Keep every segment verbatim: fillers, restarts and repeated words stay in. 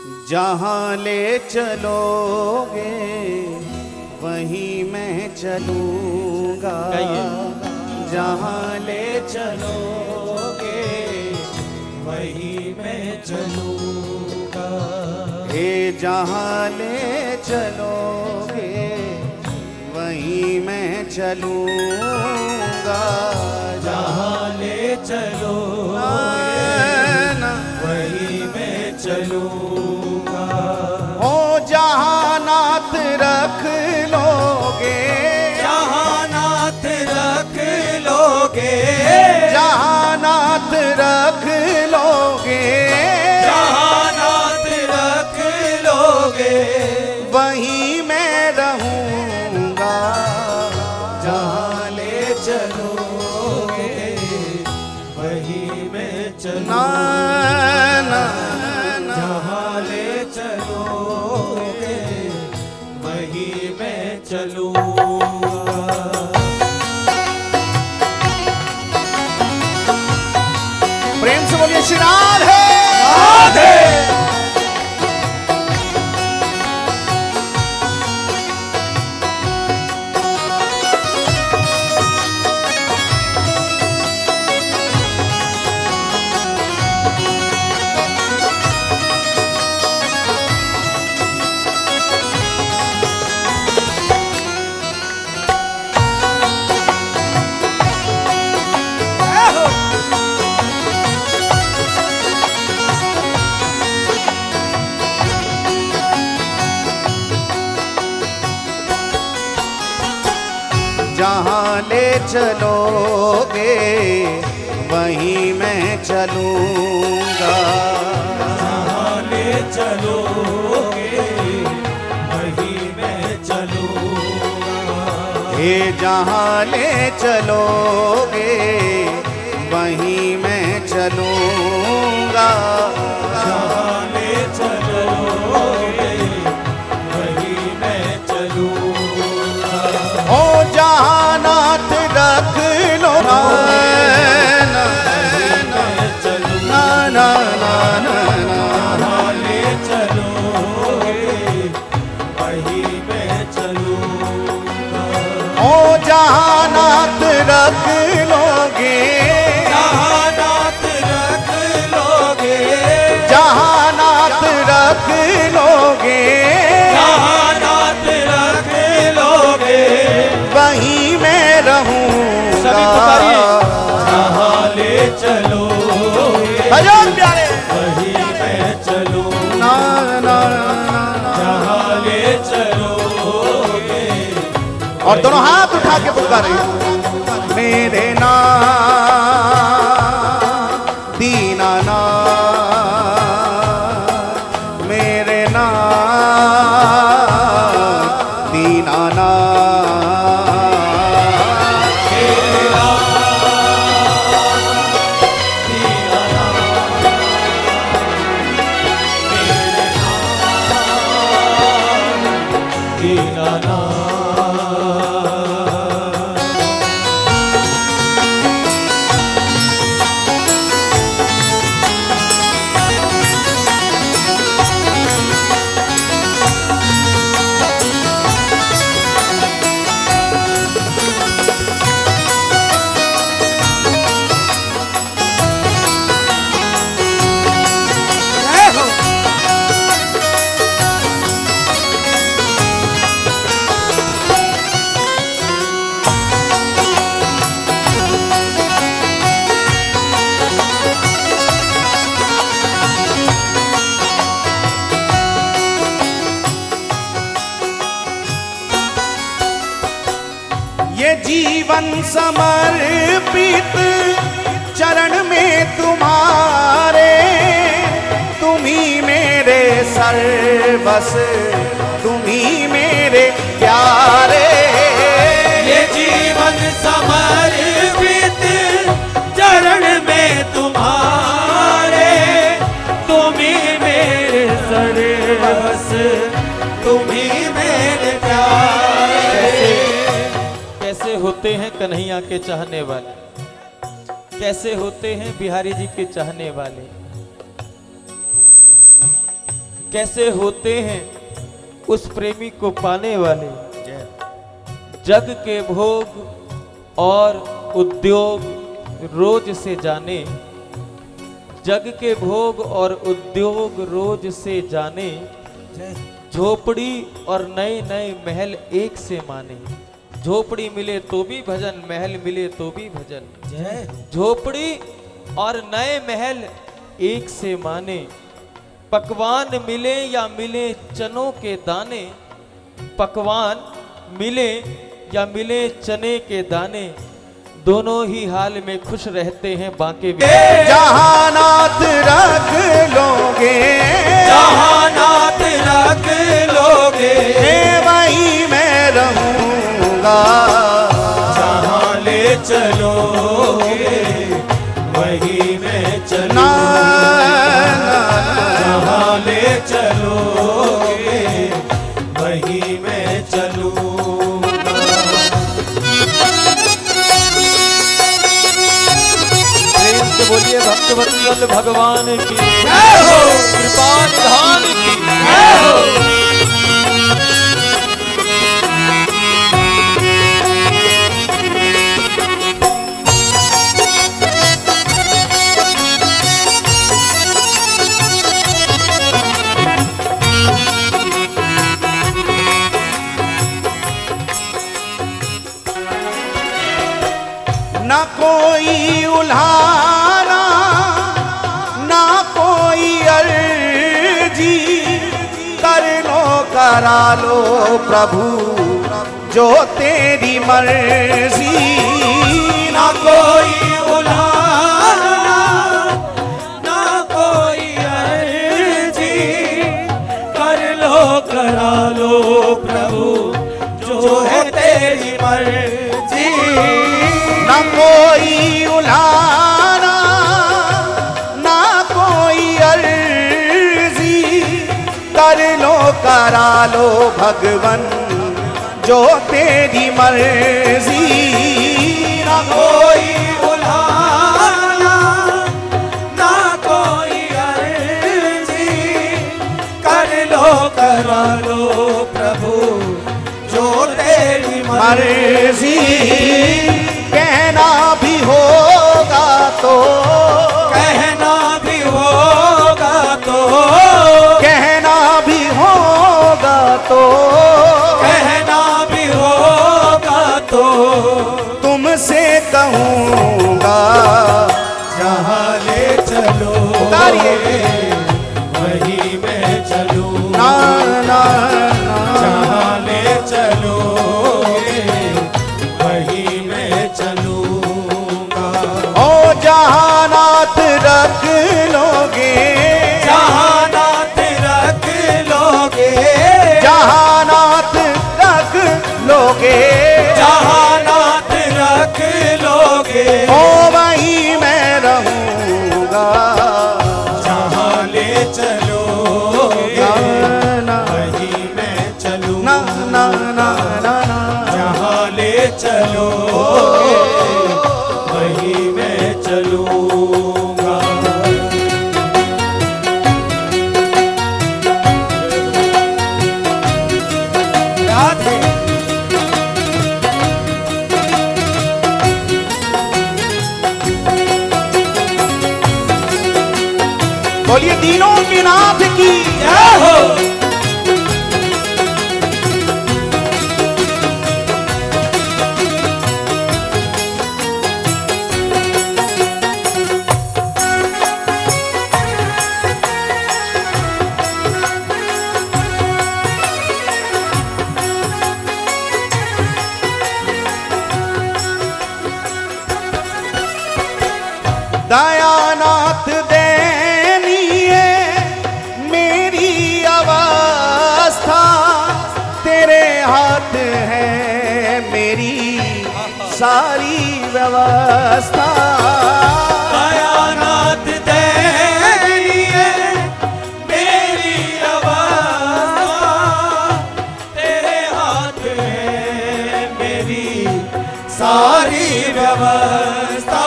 जहाँ ले चलोगे वहीं मैं चलूँगा, जहाँ ले चलोगे वहीं मैं चलूँगा। हे जहाँ ले चलोगे वहीं मैं चलूँगा, जहाँ ले चलोगे वहीं मैं चलूँगा। ओ जहाँ नाथ रख लोगे, जहाँ नाथ रख लोगे, जहाँ नाथ रख लोगे, जहाँ नाथ रख लोगे वहीं मैं रहूँगा, जहाँ ले चलोगे वहीं मैं चलूँगा। जहाँ ले चलोगे वहीं मैं चलूँगा। प्रेम से बोलिए श्री राधे। जहाँ ले चलोगे वहीं मैं चलूँगा, जहाँ ले चलोगे वहीं मैं चलूँगा। हे जहाँ ले चलोगे वहीं मैं चलूँगा, जहाँ ले चलोगे वहीं मैं चलूँगा। ओ जहाँ नाथ रख लो ना ना ना ना ना, जहाँ ले चलोगे वहीं मैं चलूँगा। ओ जहाँ नाथ रख लोगे, जहाँ नाथ रख लोगे, जहाँ नाथ रख लोगे, जहाँ नाथ रख लोगे वहीं मैं रहूँगा। सभी पुकारिए। जहाँ ले चलोगे भजन प्यारे वहीं मैं चलूँगा। ना ना ना ना। जहाँ ले चलोगे और दोनों हाथ उठा के पुकारे मेरे नाम दीनाना, मेरे नाम दीनाना, ये जीवन समर्पित चरण में तुम्हारे, तुम ही मेरे सर्वस, तुम ही मेरे प्यारे। ये जीवन समर्पित चरण में तुम्हारे, तुम ही मेरे सर्वस, तुम ही मेरे प्यारे। कैसे होते हैं कन्हैया के चाहने वाले, कैसे होते हैं बिहारी जी के चाहने वाले। कैसे होते हैं उस प्रेमी को पाने वाले। जग के भोग और उद्योग रोज से जाने, जग के भोग और उद्योग रोज से जाने, झोपड़ी और नए नए महल एक से माने। झोपड़ी मिले तो भी भजन, महल मिले तो भी भजन। झोपड़ी और नए महल एक से माने। पकवान मिले या मिले चनों के दाने, पकवान मिले या मिले चने के दाने, दोनों ही हाल में खुश रहते हैं बांके में। जहानात रख लोगे, जहानात रख लोगे, वही मैं रहूंगा। जहां ले चलोगे वही मैं चलूंगा। जहां ले चलोगे वही मैं चलूंगा। प्रेम से बोलिए भक्तवत्सल भगवान की कृपा निधान की। ना कोई उल्हाना, ना कोई अर्जी, कर लो करा लो प्रभु जो तेरी मर्जी। ना कोई उल्हाना, ना कोई अर्जी, कर लो करा लो प्रभु जो है तेरी मर्जी। ना कोई उल्हाना, ना कोई अर्जी, कर लो करा लो भगवन जो तेरी मर्जी। ना कोई उल्हाना, ना कोई अर्जी, कर लो करा लो प्रभु जो तेरी मर्जी। कहना भी होगा तो, कहना भी होगा तो, कहना भी होगा तो, कहना भी होगा तो, तुमसे कहूँगा जहाँ ले चलो वही मैं चलूँ। ना ना जहाँ ले चलो वही मैं चलूँगा। ओ जहानात रख लोगे, जहानात रख लोगे, जहानात रख लोगे, जहानात रख लोगे, ओ वही मैं रहूँगा। जहाँ ले चलोगे ना वही मैं चलूँ। ना ना ना ना ना, जहाँ ले चलोगे वही मैं चलूँगा। राधे बोलिए दीनों के नाथ की जय हो। दयानाथ दयनीय मेरी अवस्था, तेरे हाथ है मेरी सारी व्यवस्था। दयानाथ दयनीय मेरी अवस्था, तेरे हाथ है मेरी सारी व्यवस्था।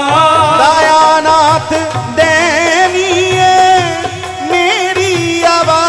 दयानाथ दयनीय मेरी अवस्था,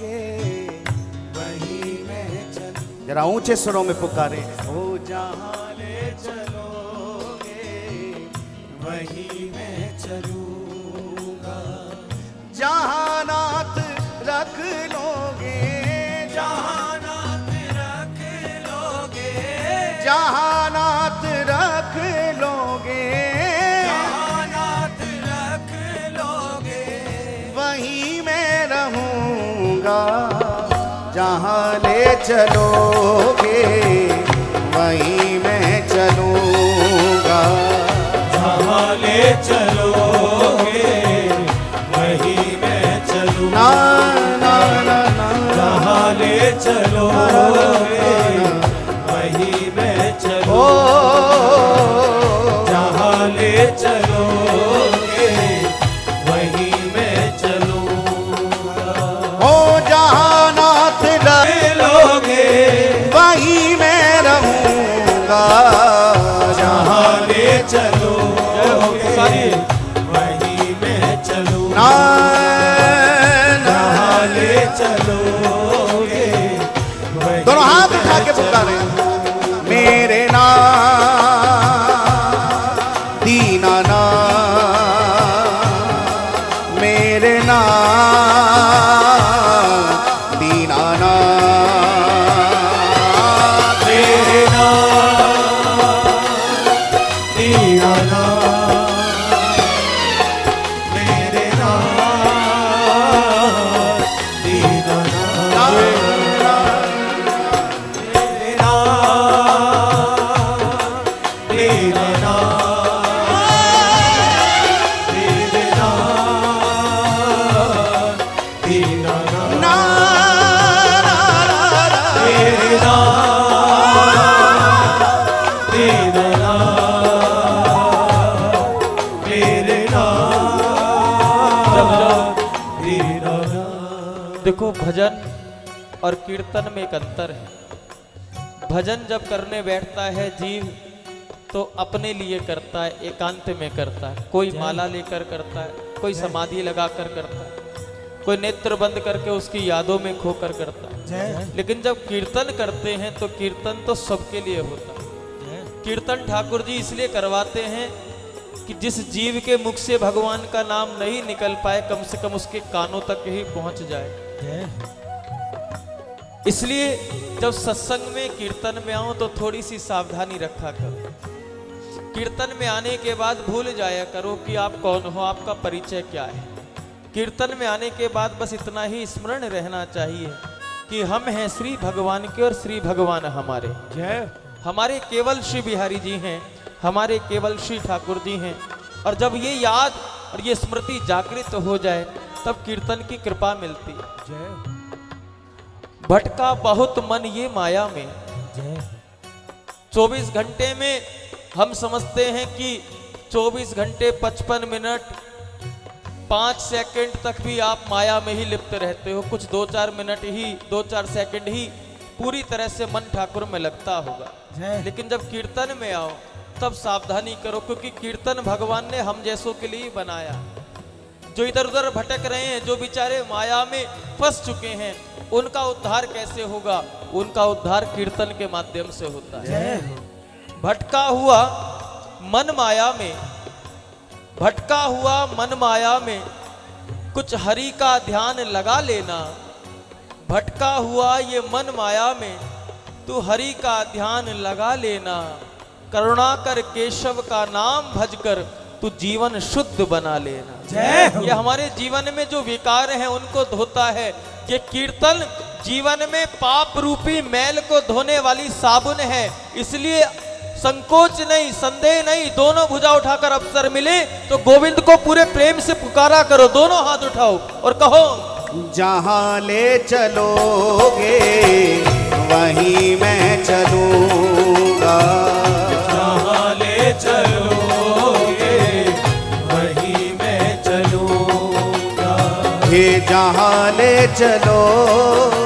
वहीं मैं चलूं। जरा ऊंचे सुरों में पुकारे, ओ जहां ले चलोगे वहीं मैं चलूंगा। जहां नाथ रख लोगे, जहां नाथ रख लोगे, जहां नाथ रख लोगे, जहां नाथ रख लोगे वहीं मैं रहूंगा। जहां ले चलोगे वहीं मैं चलूंगा। जहां ले चलोगे वहीं मैं चलूंगा। ना ना ना ना, जहां ले चलोगे वहीं मैं चलूंगा। जहां ले चलोगे वहीं मैं चलूंगा। ओ जहां नाथ लोगे वहीं मैं रहूंगा। जहां ले चलोगे वहीं मैं चलूंगा। जहां ले चलोगे वहीं दोनों हाथ उठा के पुकारे, मेरे नाम दीनानाथ, मेरे नाम दीनानाथ, मेरे नाम दीनानाथ, मेरे नाम दीनानाथ, मेरे नाम दीनानाथ, मेरे नाम दीनानाथ, ना ना ना ना, मेरे नाम दीनानाथ, मेरे नाम दीनानाथ। देखो, भजन और कीर्तन में एक अंतर है। भजन जब करने बैठता है जीव तो अपने लिए करता है, एकांत में करता है। कोई माला लेकर करता है, कोई समाधि लगाकर करता है, कोई नेत्र बंद करके उसकी यादों में खोकर करता है। लेकिन जब कीर्तन करते हैं तो कीर्तन तो सबके लिए होता है। कीर्तन ठाकुर जी इसलिए करवाते हैं कि जिस जीव के मुख से भगवान का नाम नहीं निकल पाए, कम से कम उसके कानों तक ही पहुंच जाए। इसलिए जब सत्संग में कीर्तन में आओ तो थोड़ी सी सावधानी रखा करो। कीर्तन में आने के बाद भूल जाया करो कि आप कौन हो, आपका परिचय क्या है। कीर्तन में आने के बाद बस इतना ही स्मरण रहना चाहिए कि हम हैं श्री भगवान के और श्री भगवान हमारे। हमारे केवल श्री बिहारी जी हैं, हमारे केवल श्री ठाकुर जी हैं। और जब ये याद और ये स्मृति जागृत हो जाए तब कीर्तन की कृपा मिलती है। भटका बहुत मन ये माया में। चौबीस घंटे में हम समझते हैं कि चौबीस घंटे पचपन मिनट पाँच सेकंड तक भी आप माया में ही लिप्त रहते हो। कुछ दो चार मिनट ही, दो चार सेकंड ही पूरी तरह से मन ठाकुर में लगता होगा। लेकिन जब कीर्तन में आओ तब सावधानी करो, क्योंकि कीर्तन भगवान ने हम जैसों के लिए बनाया। जो इधर उधर भटक रहे हैं, जो बेचारे माया में फंस चुके हैं, उनका उद्धार कैसे होगा? उनका उद्धार कीर्तन के माध्यम से होता है। भटका हुआ मन माया में, भटका हुआ मन माया में कुछ हरि का ध्यान लगा लेना। भटका हुआ ये मन माया में तू हरि का ध्यान लगा लेना। करुणाकर केशव का नाम भजकर तू जीवन शुद्ध बना लेना। ये हमारे जीवन में जो विकार हैं उनको धोता है। ये कीर्तन जीवन में पाप रूपी मैल को धोने वाली साबुन है। इसलिए संकोच नहीं, संदेह नहीं, दोनों भुजा उठाकर अवसर मिले तो गोविंद को पूरे प्रेम से पुकारा करो। दोनों हाथ उठाओ और कहो, जहां ले चलोगे वहीं मैं चलूंगा। जहां ले चलोगे वहीं मैं चलूंगा। हे जहां ले चलो